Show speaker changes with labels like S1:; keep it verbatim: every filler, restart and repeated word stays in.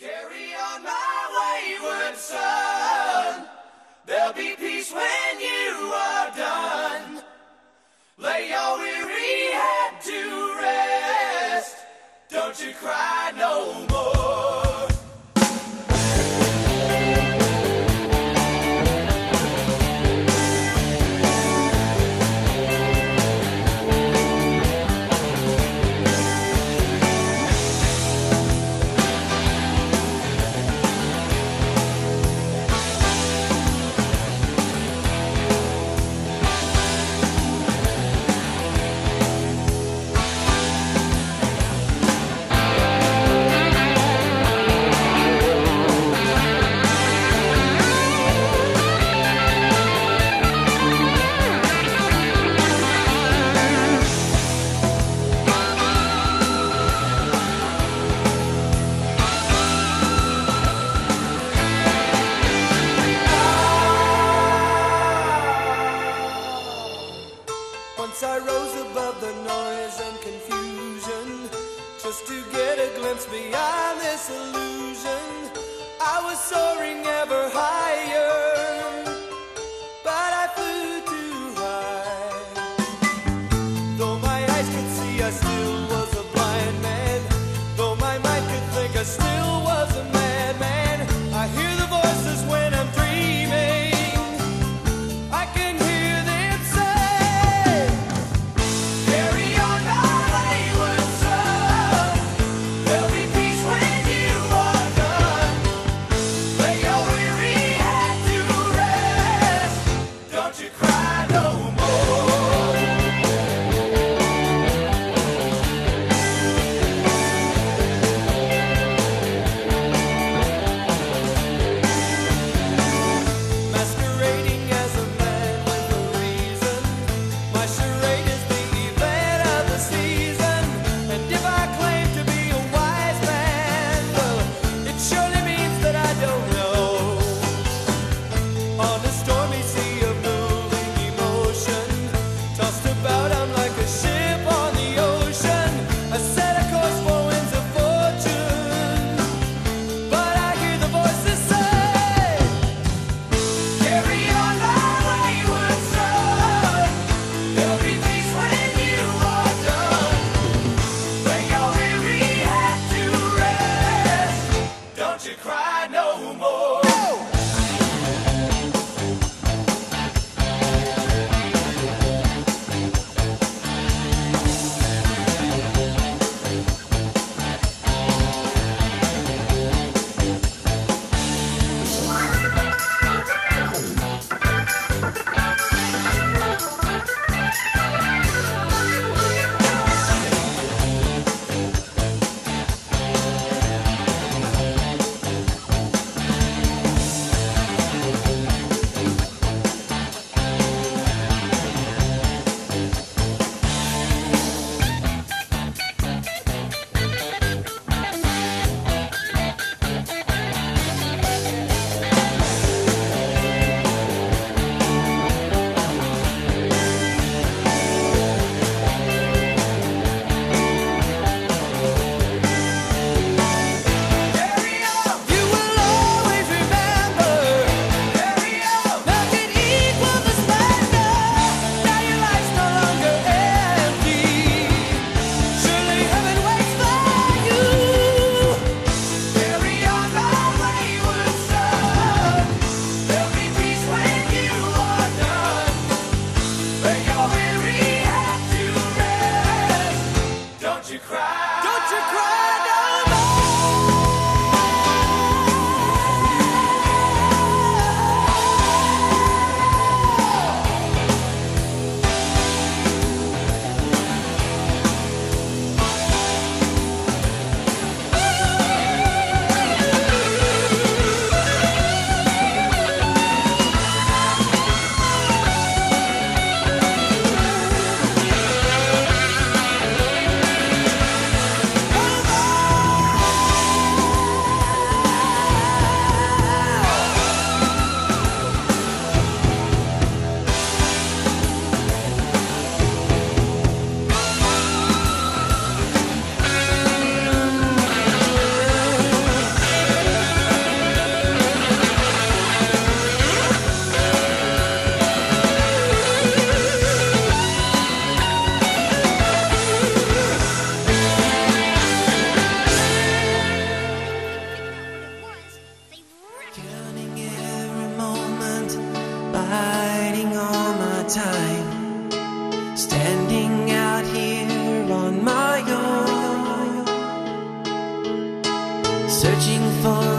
S1: Carry on, my wayward son. There'll be peace when you are done. Lay your weary head to rest. Don't you cry no more.
S2: Once I rose above the noise and confusion, just to get a glimpse beyond this illusion. I was soaring ever higher, but I flew too high. Though my eyes could see, I still was a blind man. Though my mind could think, I still was a madman. I hear the voices when I'm dreaming. I can hear them say,
S1: Carry on, my wayward son. There'll be peace when you are done. Lay your weary head to rest. Don't you cry no more.
S2: biding all my time, standing out here on my own, searching for